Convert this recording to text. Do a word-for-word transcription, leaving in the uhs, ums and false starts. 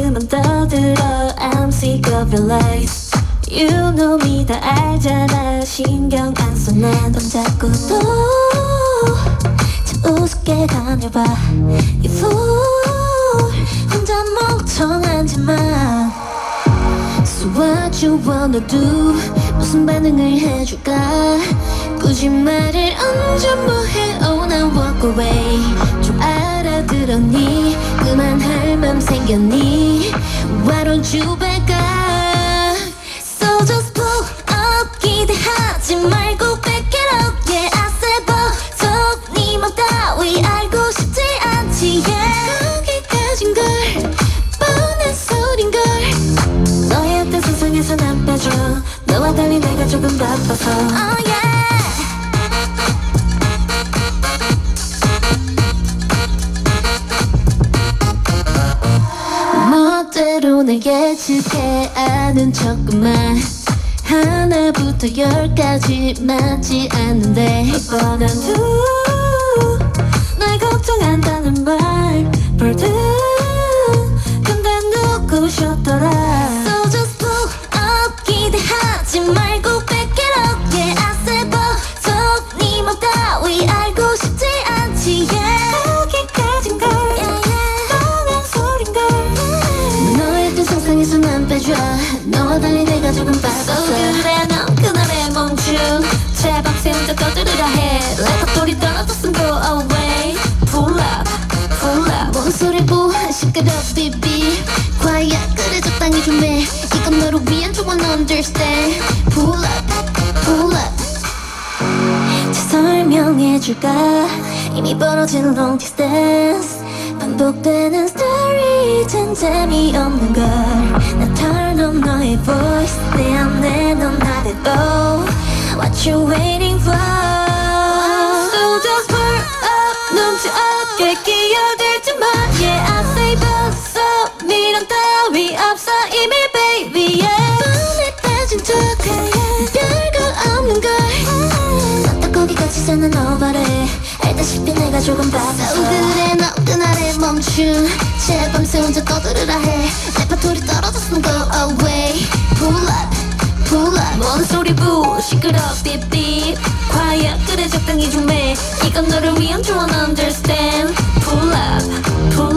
그만 떠들어 I'm sick of your lies You know me 다 알잖아 신경 안 써 난 넌 자꾸 또 참 우습게 다녀봐 You fool 혼자 멍청한 짓만 So what you wanna do 무슨 반응을 해줄까 굳이 말을 얹어 뭐해 Oh now walk away 좀 알아들었니 그만할 맘 생겼니 Why don't you back up So just pull up 기대하지 말고 back it up Yeah I said but 네 맘 따위 알고 싶지 않지 Yeah 거기까진 걸 뻔한 소린걸 너의 어떤 세상에서 난 빠져 너와 달리 내가 조금 바빠서 Oh yeah 멋대로 날 예측해 아는 척만 하나부터 열까지 맞지 않는데 뻔한 두 날 걱정한다는 말 벌든 근데 누구셨더라 So just pull up 기대하지 말고 back it up Yeah I said but 네 맘 따위 알고 싶지 않지 Yeah 거기까진 걸 yeah, yeah. 뻔한 소린걸 너의 그 상상에서 난 빼줘 너와 달리 내가 조금 바빠서 So 그래 넌 그날에 멈춤 제발 세운다 떠들으라 해 레퍼토리 떨어졌음 go away Pull up pull up 뭔 소리고 시끄러 비비 quiet 그래 적당히 좀 해 이건 너를 위한 조언 understand Pull up pull up 잘 설명해줄까 이미 벌어진 long distance 반복되는 story 전 재미없는 걸 나 turn on 너의 voice 내 안에 넌 나대도 What you waiting for So just pull up 눈치 없게 끼어들지 마 Yeah I say but so 미련 따위 없어 이미 baby yeah 뻔해 빠진 척 별거 없는 걸 넌 또 거기까지 사는 너바래 알다시피 내가 조금 바빠서 So 그래 너 그날에 멈춤 제밤새 혼자 떠들으라 해 레퍼토리 떨어졌으면 go away Pull up pull up 뭔 소리 부 시끄러 삐삐 quiet 그래 적당히 좀 해 이건 너를 위한 조언 understand Pull up pull